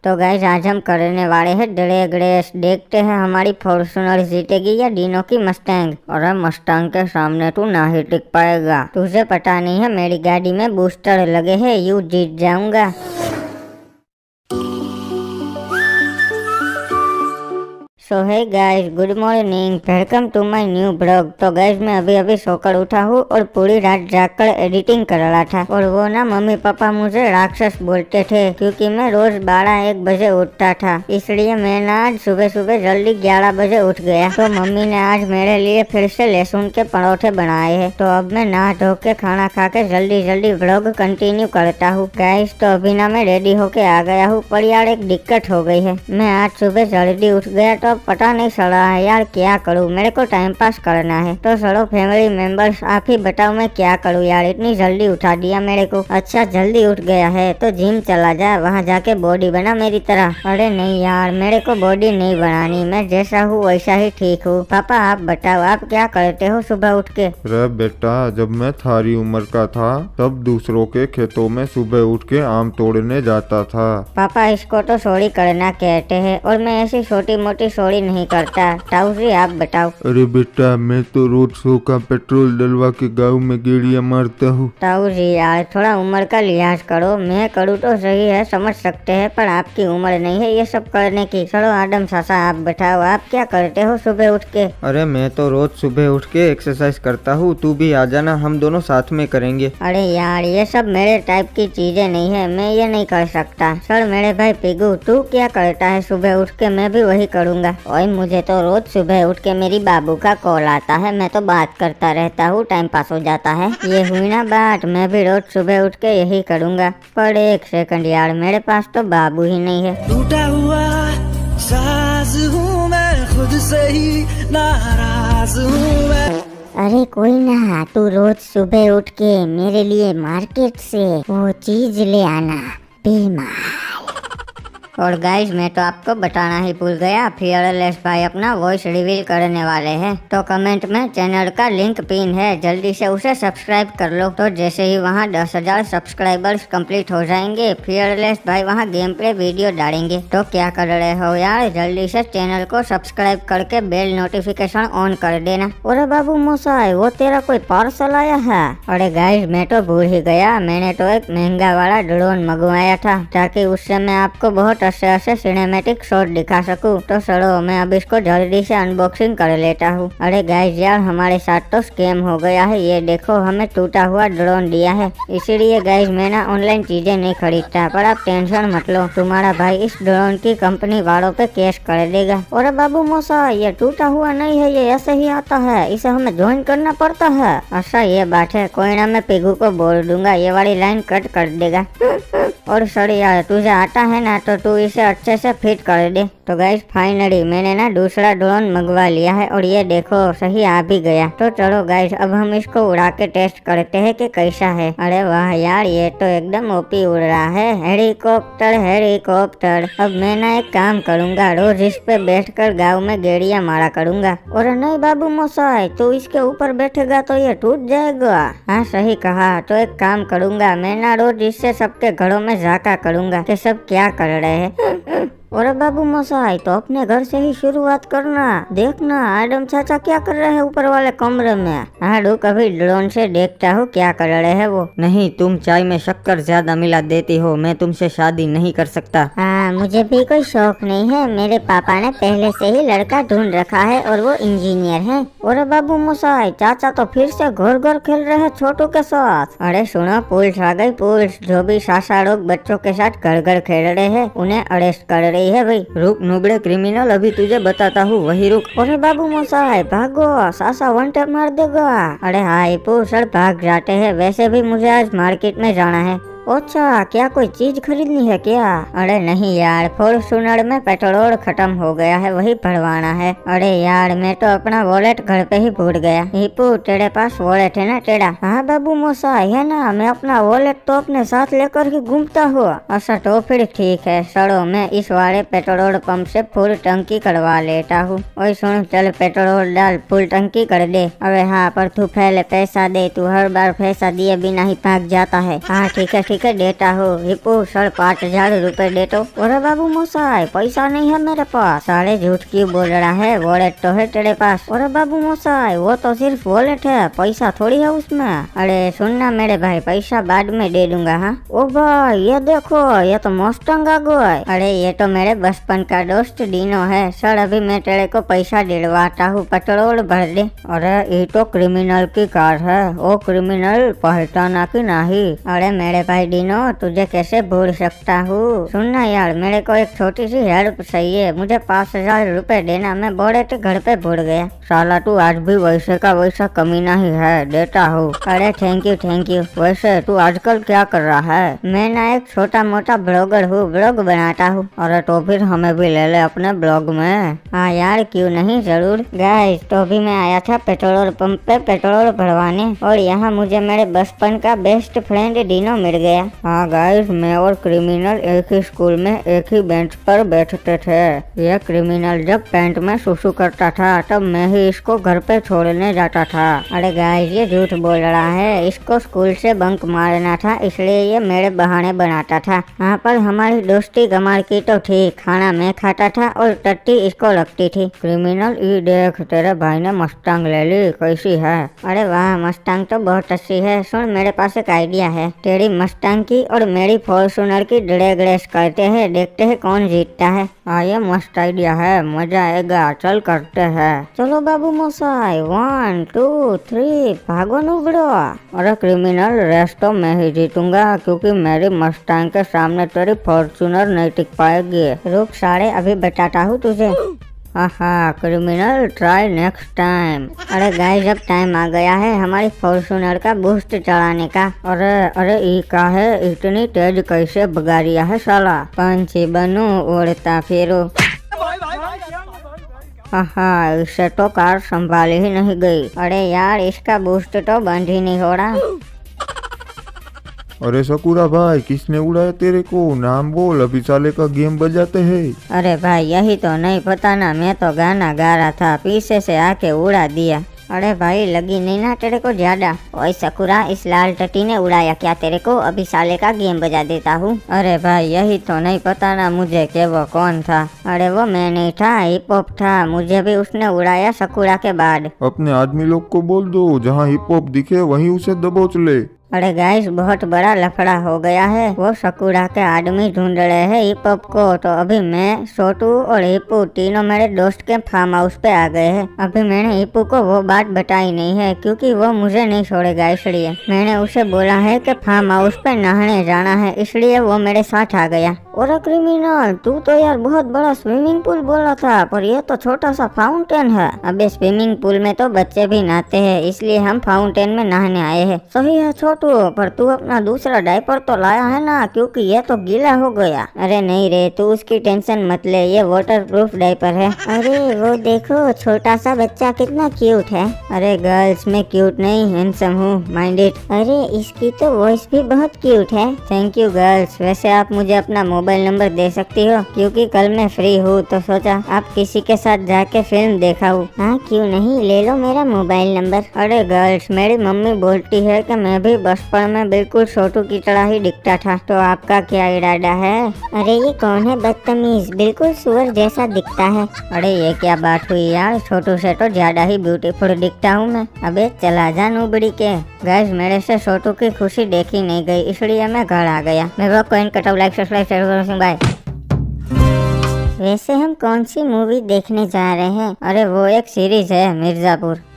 तो गाइस आज हम करने वाले हैं ड्रैग रेस। देखते हैं हमारी फॉर्च्यूनर जीतेगी या डिनो की मस्टैंग। और मस्टैंग के सामने तू ना ही टिक पाएगा। तुझे पता नहीं है मेरी गाड़ी में बूस्टर लगे हैं, यूं जीत जाऊंगा। So hey guys, good morning, welcome to my new blog. तो गाइस मैं अभी सोकर उठा हूँ और पूरी रात जागकर एडिटिंग कर रहा था। और वो ना मम्मी पापा मुझे राक्षस बोलते थे क्योंकि मैं रोज 12-1 बजे उठता था। इसलिए मैं ना आज सुबह जल्दी 11 बजे उठ गया। तो मम्मी ने आज मेरे लिए फिर से लहसुन के परोठे बनाए हैं। तो अब मैं नहा धो के खाना खा के जल्दी ब्लॉग कंटिन्यू करता हूँ। गाइस तो अभी ना मैं रेडी होके आ गया हूँ, पर यार एक दिक्कत हो गई है। मैं आज सुबह जल्दी उठ गया तो पता नहीं चला है यार, क्या करूँ। मेरे को टाइम पास करना है। तो चलो फैमिली मेंबर्स आप ही बताओ मैं क्या करूँ यार, इतनी जल्दी उठा दिया मेरे को। अच्छा जल्दी उठ गया है तो जिम चला जा, वहाँ जाके बॉडी बना मेरी तरह। अरे नहीं यार, मेरे को बॉडी नहीं बनानी, मैं जैसा हूँ वैसा ही ठीक हूँ। पापा आप बताओ आप क्या करते हो सुबह उठ के? अरे बेटा, जब मैं थारी उम्र का था तब दूसरों के खेतों में सुबह उठ के आम तोड़ने जाता था। पापा इसको तो चोरी करना कहते हैं और मैं ऐसी छोटी मोटी चोरी नहीं करता। ताऊ जी आप बताओ। अरे बेटा, मैं तो रोज 100 का पेट्रोल डलवा के गाँव में गेड़िया मारता हूँ। ताऊ जी यार थोड़ा उम्र का लिहाज करो। मैं करूँ तो सही है, समझ सकते हैं, पर आपकी उम्र नहीं है ये सब करने की। चलो आदम चाचा आप बताओ आप क्या करते हो सुबह उठ के? अरे मैं तो रोज सुबह उठ के एक्सरसाइज करता हूँ, तू भी आ जाना, हम दोनों साथ में करेंगे। अरे यार ये सब मेरे टाइप की चीजें नहीं है, मैं ये नहीं कर सकता। चल मेरे भाई पिगू, तू क्या करता है सुबह उठ के? मैं भी वही करूँगा। और मुझे तो रोज सुबह उठ के मेरी बाबू का कॉल आता है, मैं तो बात करता रहता हूँ, टाइम पास हो जाता है। ये हुई ना बात, मैं भी रोज सुबह उठ के यही करूँगा। पर एक सेकंड यार, मेरे पास तो बाबू ही नहीं है। टूटा हुआ साज हूँ मैं, खुद से ही नाराज हूँ मैं। अरे कोई ना, तू रोज सुबह उठ के मेरे लिए मार्केट से वो चीज ले आना, बेमाल। और गाइस मैं तो आपको बताना ही भूल गया, फियरलेस भाई अपना वॉइस रिवील करने वाले हैं। तो कमेंट में चैनल का लिंक पिन है, जल्दी से उसे सब्सक्राइब कर लो। तो जैसे ही वहां 10,000 सब्सक्राइबर्स कंप्लीट हो जाएंगे, फियरलेस भाई वहां गेम प्ले वीडियो डालेंगे। तो क्या कर रहे हो यार, जल्दी से चैनल को सब्सक्राइब करके बेल नोटिफिकेशन ऑन कर देना। अरे बाबू मोसाई, वो तेरा कोई पार्सल आया है? अरे गाइस मैं तो भूल ही गया, मैंने तो एक महंगा वाला ड्रोन मंगवाया था ताकि उससे मैं आपको बहुत अच्छे सिनेमैटिक शॉट दिखा सकूं। तो चलो मैं अब इसको जल्दी से अनबॉक्सिंग कर लेता हूँ। अरे गाइस यार हमारे साथ तो स्कैम हो गया है, ये देखो हमें टूटा हुआ ड्रोन दिया है। इसीलिए गाइस मैं ना ऑनलाइन चीजें नहीं खरीदता, पर आप टेंशन मत लो, तुम्हारा भाई इस ड्रोन की कंपनी वालों पे केस कर देगा। और बाबू मोसा ये टूटा हुआ नहीं है, ये ऐसे ही आता है, इसे हमें ज्वाइन करना पड़ता है। अच्छा ये बात है, कोई ना मैं पिगू को बोल दूंगा, ये वाली लाइन कट कर देगा। और सॉरी यार, तुझे आता है ना तो तू इसे अच्छे से फिट कर दे। तो गाइस फाइनली मैंने ना दूसरा ड्रोन मंगवा लिया है और ये देखो सही आ भी गया। तो चलो गाइस अब हम इसको उड़ा के टेस्ट करते हैं कि कैसा है। अरे वाह यार, ये तो एकदम ओपी उड़ रहा है, हेलीकॉप्टर। अब मैं ना एक काम करूंगा, रोज इस पे बैठकर गाँव में गेड़िया मारा करूंगा। और नहीं बाबू मोसाई, तू इसके ऊपर बैठेगा तो ये टूट जाएगा। हाँ सही कहा, तो एक काम करूंगा, मैं ना रोज इससे सबके घरों में झाका करूंगा कि सब क्या कर रहे हैं। और बाबू मोसाई तो अपने घर से ही शुरुआत करना, देखना आदम चाचा क्या कर रहे हैं ऊपर वाले कमरे में। हाँ रुक, अभी ड्रोन से देखता हूँ क्या कर रहे हैं वो। नहीं, तुम चाय में शक्कर ज्यादा मिला देती हो, मैं तुमसे शादी नहीं कर सकता। हाँ मुझे भी कोई शौक नहीं है, मेरे पापा ने पहले से ही लड़का ढूंढ रखा है और वो इंजीनियर है। और बाबू मोसाई चाचा तो फिर से घोर खेल रहे हैं छोटू के साथ। अरे सुनो, पुलिस आ गई, पुलिस। जो भी सासा लोग बच्चों के साथ घर खेल रहे हैं उन्हें अरेस्ट कर रही है भाई। रुक नुबड़े क्रिमिनल, अभी तुझे बताता हूँ, वही रुक। अरे बाबू मोसाई भागो, सासा वन टैप मार देगा। अरे हाँ सर भाग जाते हैं, वैसे भी मुझे आज मार्केट में जाना है। अच्छा क्या कोई चीज खरीदनी है क्या? अरे नहीं यार, फॉर्च्यूनर में पेट्रोल खत्म हो गया है, वही भरवाना है। अरे यार मैं तो अपना वॉलेट घर पे ही भूल गया। हिप्पू तेरे पास वॉलेट है ना तेरा? हाँ बाबू मोसा है ना, मैं अपना वॉलेट तो अपने साथ लेकर ही घूमता हूँ। अच्छा तो फिर ठीक है, चलो मैं इस वाले पेट्रोल पंप से फुल टंकी करवा लेता हूँ। ओए सुन, चल पेट्रोल डाल, फुल टंकी कर दे। अरे हाँ पर तू पहले पैसा दे, तू हर बार पैसा दिए बिना ही भाग जाता है। हाँ ठीक है ठीक है देता हूँ। हिप्पो 5,500 रुपए दे तो। अरे बाबू मोसाई पैसा नहीं है मेरे पास। साले झूठ क्यों बोल रहा है, वॉलेट तो है तेरे पास। अरे बाबू मोसाई वो तो सिर्फ वॉलेट है, पैसा थोड़ी है उसमें। अरे सुनना मेरे भाई, पैसा बाद में दे दूंगा। हाँ ओ भाई ये देखो, ये तो मस्टैंग आ गया। अरे ये तो मेरे बचपन का दोस्त डीनो है। सर अभी मैं तेरे को पैसा दिलवाता हूँ, पेट्रोल भर दे। अरे ये तो क्रिमिनल की कार है, वो क्रिमिनल पहचाना की नहीं। अरे मेरे भाई डीनो तुझे कैसे भूल सकता हूँ। सुनना यार, मेरे को एक छोटी सी हेल्प चाहिए, मुझे 5,000 रुपए देना, मैं बड़े के घर पे भूल गया। साला तू आज भी वैसे का वैसा कमीना ही है, देता हूँ। अरे थैंक यू। वैसे तू आजकल क्या कर रहा है? मैं ना एक छोटा मोटा ब्लॉगर हूँ, ब्लॉग बनाता हूँ। अरे तो फिर हमें भी ले ले अपने ब्लॉग में। हाँ यार क्यों नहीं, जरूर। गाइस तो भी मैं आया था पेट्रोल पंप पे पेट्रोल भरवाने, और यहाँ मुझे मेरे बचपन का बेस्ट फ्रेंड डीनो मिल गया। हाँ गाइस, मैं और क्रिमिनल एक ही स्कूल में एक ही बेंच पर बैठते थे। यह क्रिमिनल जब पैंट में सुसु करता था तब मैं ही इसको घर पे छोड़ने जाता था। अरे गाइस ये झूठ बोल रहा है, इसको स्कूल से बंक मारना था इसलिए ये मेरे बहाने बनाता था। यहाँ पर हमारी दोस्ती गमार की तो थी, खाना मैं खाता था और टट्टी इसको लगती थी। क्रिमिनल ये देख, तेरे भाई ने मस्टैंग ले ली, कैसी है? अरे वाह मस्टैंग तो बहुत अच्छी है। सुन मेरे पास एक आइडिया है, तेरी मस्टैंग की और मेरी फॉर्च्यूनर की ड्रैग रेस करते हैं, देखते हैं कौन जीतता है। हाँ ये मस्त आइडिया है, मजा आएगा, चल करते हैं। चलो बाबू मोसाई 1 2 3 भागो नुबड़ो। अरे क्रिमिनल रेस तो मैं ही जीतूंगा, क्योंकि मेरी मस्टैंग के सामने तेरी फॉर्च्यूनर नहीं टिक पाएगी। रुक सारे अभी बताता हूँ तुझे। हाँ क्रिमिनल ट्राई नेक्स्ट टाइम। अरे गाइस अब टाइम आ गया है हमारी फॉर्च्यूनर का बूस्ट चढ़ाने का। अरे ई का है, इतनी तेज कैसे भगा रिया है साला? पंछी बनू उड़ता फिरो। हाँ इससे तो कार संभाली ही नहीं गई। अरे यार इसका बूस्ट तो बंद ही नहीं हो रहा। अरे सकूरा भाई किसने उड़ाया तेरे को? नाम बोल, अभी साले का गेम बजाते हैं। अरे भाई यही तो नहीं पता ना, मैं तो गाना गा रहा था, पीछे से आके उड़ा दिया। अरे भाई लगी नहीं ना तेरे को ज्यादा? ओए सकुरा इस लाल टटी ने उड़ाया क्या तेरे को? अभी साले का गेम बजा देता हूँ। अरे भाई यही तो नहीं पता ना मुझे कि वो कौन था। अरे वो मैं नहीं था, हिप हॉप था, मुझे भी उसने उड़ाया सकुरा के बाद। अपने आदमी लोग को बोल दो, जहाँ हिप हॉप दिखे वहीं उसे दबोच ले। अरे गाइस बहुत बड़ा लफड़ा हो गया है, वो सकुरा के आदमी ढूंढ रहे हैं हिप हॉप को। तो अभी मैं छोटू और हिप्पू तीनों मेरे दोस्त के फार्म हाउस पे आ गए हैं। अभी मैंने हिप्पू को वो बात बताई नहीं है, क्योंकि वो मुझे नहीं छोड़ेगा, इसलिए मैंने उसे बोला है कि फार्म हाउस पे नहाने जाना है, इसलिए वो मेरे साथ आ गया। और क्रिमिनल तू तो यार बहुत बड़ा स्विमिंग पूल बोला था, पर ये तो छोटा सा फाउंटेन है। अबे स्विमिंग पूल में तो बच्चे भी नहाते हैं, इसलिए हम फाउंटेन में नहाने आए हैं। सही है छोटू, पर तू अपना दूसरा डायपर तो लाया है ना, क्योंकि ये तो गीला हो गया। अरे नहीं रे तू उसकी टेंशन मत ले, ये वाटर प्रूफ डायपर है। अरे वो देखो छोटा सा बच्चा कितना क्यूट है। अरे गर्ल्स में क्यूट नहीं हैंडसम हूँ, माइंड इट। अरे इसकी तो वॉइस भी बहुत क्यूट है। Thank you girls. वैसे आप मुझे अपना मोबाइल नंबर दे सकती हो, क्योंकि कल मैं फ्री हूँ, तो सोचा आप किसी के साथ जाके फिल्म देखा हूँ। हाँ क्यों नहीं, ले लो मेरा मोबाइल नंबर। अरे गर्ल्स मेरी मम्मी बोलती है कि मैं भी बचपन में बिल्कुल छोटू की तरह ही दिखता था, तो आपका क्या इरादा है? अरे ये कौन है बदतमीज, बिल्कुल सुअर जैसा दिखता है। अरे ये क्या बात हुई यार, छोटू से तो ज्यादा ही ब्यूटीफुल दिखता हूँ मैं। अबे चला जा नूबड़ी के। गाइस मेरे से छोटू की खुशी देखी नहीं गई, इसलिए मैं घर आ गया। मैं कोइन cutout like subscribe share bye. वैसे हम कौन सी मूवी देखने जा रहे हैं? अरे वो एक सीरीज है मिर्जापुर।